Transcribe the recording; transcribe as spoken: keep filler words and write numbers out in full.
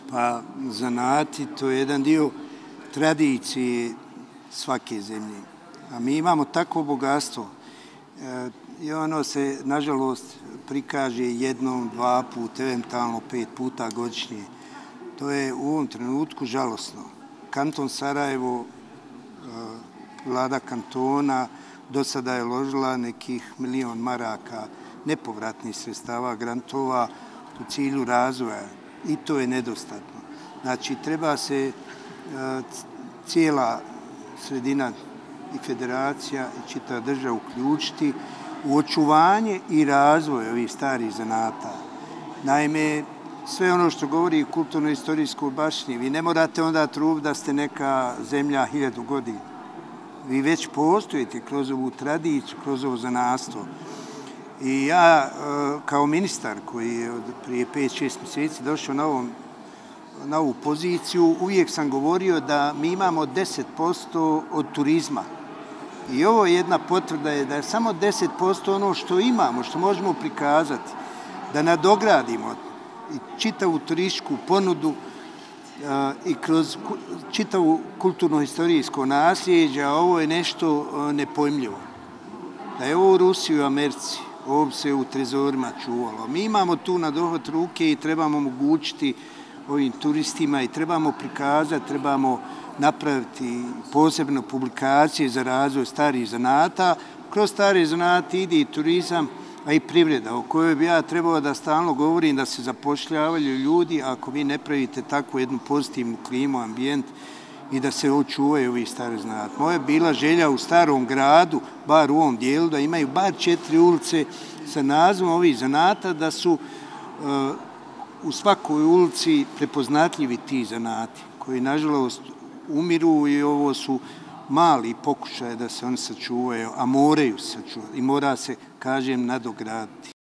Pa zanati, to je jedan dio tradicije svake zemlje. A mi imamo takvo bogatstvo i ono se, nažalost, prikaže jednom, dva puta, eventualno pet puta godišnje. To je u ovom trenutku žalosno. Kanton Sarajevo, vlada kantona, do sada je ložila nekih milion maraka nepovratnih sredstava, grantova u cilju razvoja i to je nedostatno. Znači, treba se cijela sredina i federacija i čitava država uključiti u očuvanje i razvoj ovih starih zanata. Naime, sve ono što govori kulturno-istorijskoj baštini, vi ne morate onda trubiti da ste neka zemlja hiljadu godina. Vi već postojite kroz ovu tradiciju, kroz ovo zanatstvo. I ja, kao ministar koji je od prije pet šest mjeseci došao na, ovom, na ovu poziciju, uvijek sam govorio da mi imamo deset posto od turizma. I ovo je jedna potvrda je da je samo deset posto ono što imamo, što možemo prikazati, da nadogradimo i čitavu turističku ponudu i kroz čitavu kulturno-istorijsko nasljeđe, a ovo je nešto nepojmljivo. Da je ovo u Rusiji i u Americi, ovo se u trezorima čuvalo. Mi imamo tu na dohvat ruke i trebamo omogućiti ovim turistima i trebamo prikazati, trebamo napraviti posebno publikacije za razvoj starih zanata. Kroz stare zanate ide i turizam, a i privreda, o kojoj bi ja trebao da stalno govorim da se zapošljavaju ljudi ako vi ne pravite takvu jednu pozitivnu klimu, ambijent i da se očuvaju ovi stari zanati. Moja je bila želja u starom gradu, bar u ovom dijelu, da imaju bar četiri ulice sa nazivom ovih zanata, da su uh, u svakoj ulici prepoznatljivi ti zanati, koji nažalost umiru i ovo su mali pokušaj da se oni sačuvaju, a moraju se sačuvati i mora se, kažem, nadograditi.